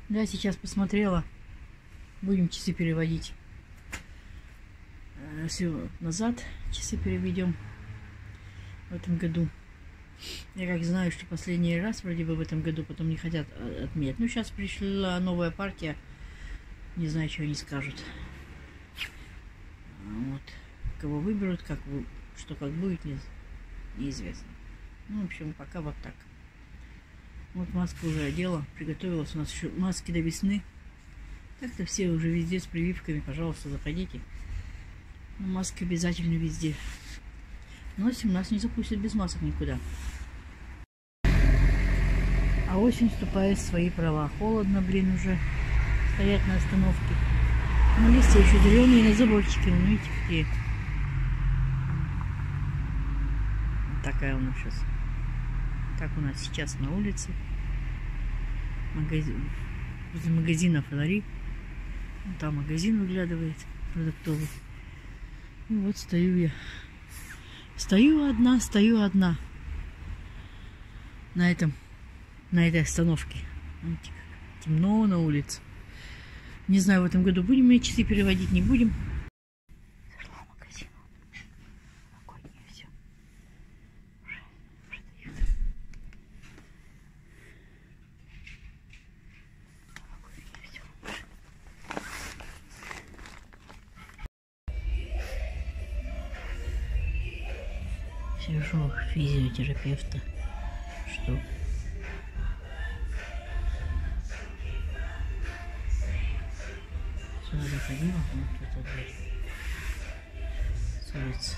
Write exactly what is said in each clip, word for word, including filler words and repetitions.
Да, сейчас посмотрела. Будем часы переводить. Все назад часы переведем в этом году. Я как знаю, что последний раз вроде бы в этом году потом не хотят отменять. Ну, сейчас пришла новая партия. Не знаю, что они скажут. Вот. Кого выберут, как, что как будет, не, неизвестно. Ну, в общем, пока вот так. Вот маску уже одела, приготовилась. У нас еще маски до весны. Так-то все уже везде с прививками. Пожалуйста, заходите. Но маски обязательно везде. Носим, нас не запустят без масок никуда. А осень вступает в свои права. Холодно, блин, уже. Стоят на остановке. Но листья еще зеленые на заборчике. Ну, видите, какие. Вот такая у нас сейчас. Так у нас сейчас на улице. Магазин. Возле магазина фонари. Вон там магазин выглядывает. Продуктовый. И вот стою я. Стою одна, стою одна. На этом. На этой остановке. Видите, как темно на улице. Не знаю, в этом году будем мы часы переводить, не будем. Зашла в магазин. Спокойнее все. Уже, уже дают. Спокойнее все. Сижу физиотерапевта. Что? Сюда заходила, вот эта дверь с улицы.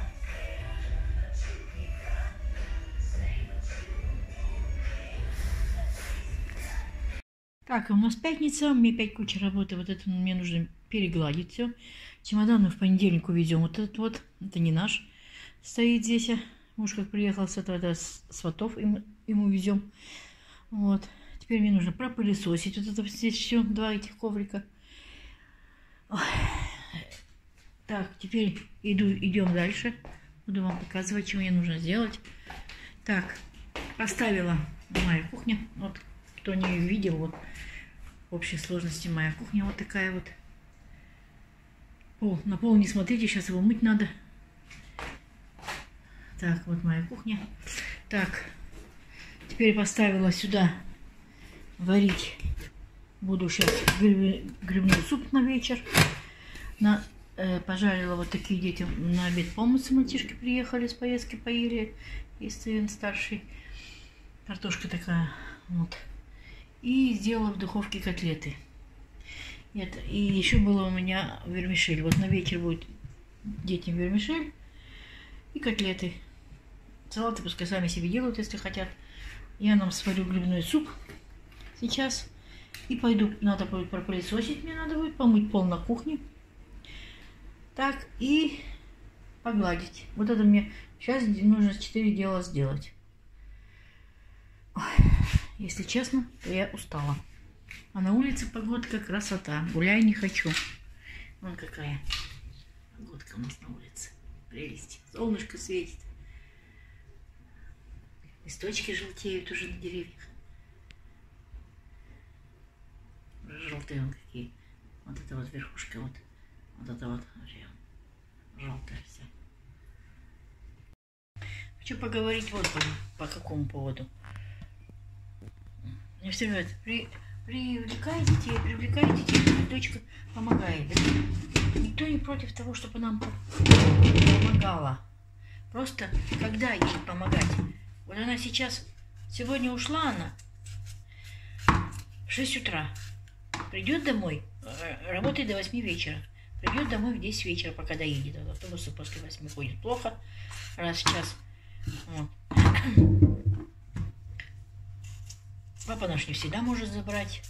Так, у нас пятница, мне опять куча работы, вот это мне нужно перегладить все. Чемоданы в понедельник увезем. Вот этот вот, это не наш, стоит здесь. Муж как приехал с этого, это сватов, им, ему везем. Вот, теперь мне нужно пропылесосить вот это здесь все, два этих коврика. Ой. Так, теперь иду, идем дальше. Буду вам показывать, что мне нужно сделать. Так, поставила моя кухня. Вот, кто не видел, вот в общей сложности моя кухня вот такая вот. Пол, на пол не смотрите, сейчас его мыть надо. Так, вот моя кухня. Так, теперь поставила сюда варить. Буду сейчас грибной суп на вечер. На, э, пожарила вот такие дети на обед помыться. Мальчишки приехали с поездки, поели. И сын старший. Картошка такая. Вот. И сделала в духовке котлеты. Это, и еще было у меня вермишель. Вот на вечер будет детям вермишель и котлеты. Салаты пускай сами себе делают, если хотят. Я нам сварю грибной суп сейчас. И пойду, надо будет пропылесосить, мне надо будет помыть пол на кухне. Так, и погладить. Вот это мне сейчас нужно четыре дела сделать. Ой, если честно, то я устала. А на улице погодка красота. Гуляй не хочу. Вон какая погодка у нас на улице. Прелесть. Солнышко светит. Листочки желтеют уже на деревьях. Желтые вон какие. Вот это вот верхушка, вот. Вот это вот вообще желтая вся. Хочу поговорить вот по, по какому поводу. Мне все говорят, при, привлекай детей, привлекай детей, дочка помогает. Да? Никто не против того, чтобы нам помогала. Просто когда ей помогать? Вот она сейчас, сегодня ушла она в шесть утра. Придет домой, работает до восьми вечера. Придет домой в десять вечера, пока доедет. Автобусы после восьми ходят плохо. Раз в час. Вот. Папа наш не всегда может забрать.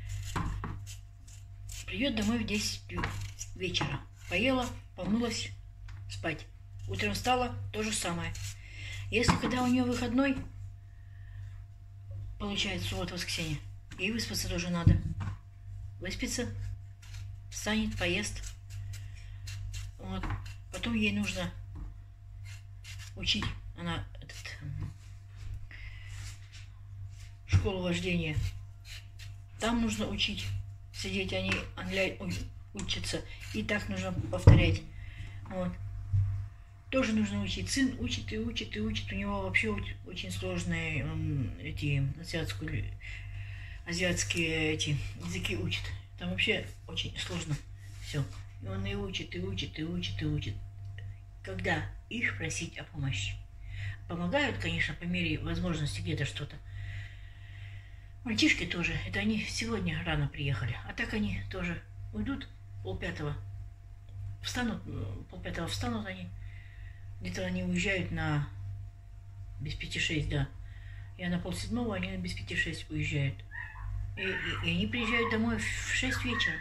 Придет домой в десять вечера. Поела, помылась, спать. Утром встала, то же самое. Если когда у нее выходной, получается, суббота, воскресенье, ей выспаться тоже надо. Выспится, встанет, поест. Вот. Потом ей нужно учить. Она этот, школу вождения Там нужно учить. Сидеть они онлайн учатся. И так нужно повторять. Вот. Тоже нужно учить. Сын учит и учит и учит. У него вообще очень сложные он, эти азиатские, азиатские эти языки учит. Там вообще очень сложно все. И он и учит, и учит, и учит, и учит. Когда их просить о помощи. Помогают, конечно, по мере возможности где-то что-то. Мальчишки тоже. Это они сегодня рано приехали. А так они тоже уйдут полпятого. Встанут, полпятого встанут они. Где-то они уезжают на без пяти шесть, да. Я на полседьмого, они на без пяти шесть уезжают. И, и, и они приезжают домой в шесть вечера.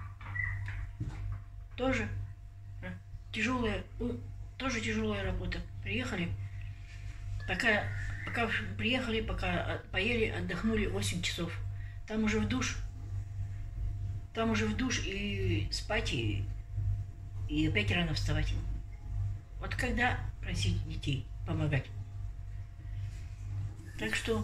Тоже тяжелая, тоже тяжелая работа. Приехали, пока, пока приехали, пока поели, отдохнули восемь часов. Там уже в душ, там уже в душ и спать, и, и опять рано вставать. Вот когда просить детей помогать. Так что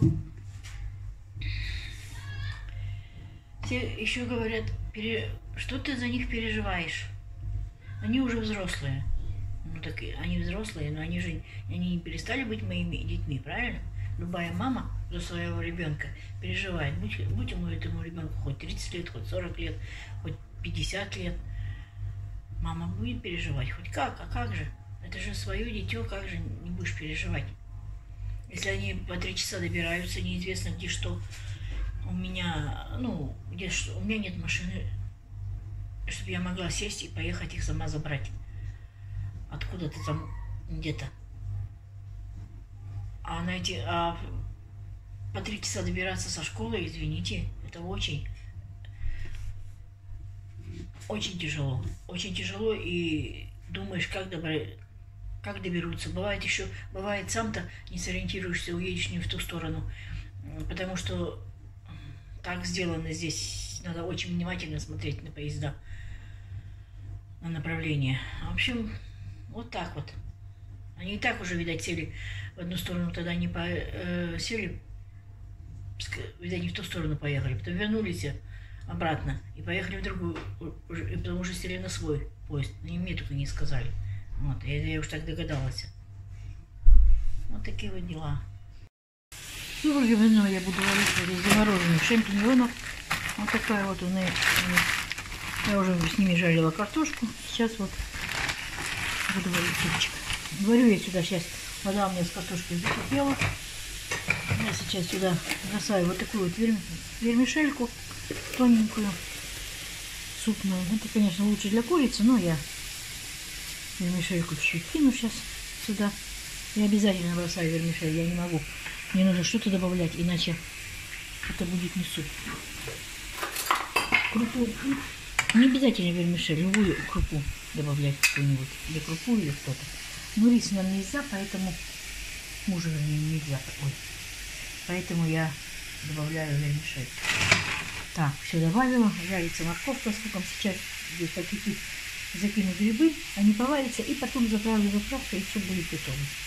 все еще говорят, пере... что ты за них переживаешь? Они уже взрослые. Ну так они взрослые, но они же они не перестали быть моими детьми, правильно? Любая мама за своего ребенка переживает. Будь, будь ему этому ребенку хоть тридцать лет, хоть сорок лет, хоть пятьдесят лет. Мама будет переживать. Хоть как, а как же? Это же свое дитё, как же не будешь переживать? Если они по три часа добираются, неизвестно где что. У меня, ну, где что, у меня нет машины, чтобы я могла сесть и поехать их сама забрать. Откуда-то там где-то. А на эти, а по три часа добираться со школы, извините, это очень, очень тяжело. Очень тяжело, и думаешь, как добрать. Как доберутся. Бывает еще, бывает сам-то не сориентируешься, уедешь не в ту сторону. Потому что так сделано здесь. Надо очень внимательно смотреть на поезда, на направление. В общем, вот так вот. Они и так уже, видать, сели в одну сторону, тогда они по, э, сели, видать, не в ту сторону поехали. Потом вернулись обратно и поехали в другую, и потом уже сели на свой поезд. Они мне только не сказали. Вот, я, я уж так догадалась. Вот такие вот дела. Сегодня я буду варить замороженных шампиньонов. Вот такая вот у меня. Я уже с ними жарила картошку. Сейчас вот буду варить супчик. Варю я сюда сейчас. Вода у меня с картошкой закипела. Я сейчас сюда бросаю вот такую вот вермишельку тоненькую, супную. Это, конечно, лучше для курицы, но я вермишельку чуть-чуть кину сейчас сюда. Я обязательно бросаю вермишель, я не могу. Мне нужно что-то добавлять, иначе это будет не суп. Крупу. Не обязательно вермишель, любую крупу добавлять какую-нибудь. Или крупу, или что-то. Но рис нам нельзя, поэтому мужу нельзя. Ой. Поэтому я добавляю вермишель. Так, все добавила. Жарится морковка с луком. Сейчас здесь покипит. Закину грибы, они поварятся, и потом заправлю заправкой, и все будет готово.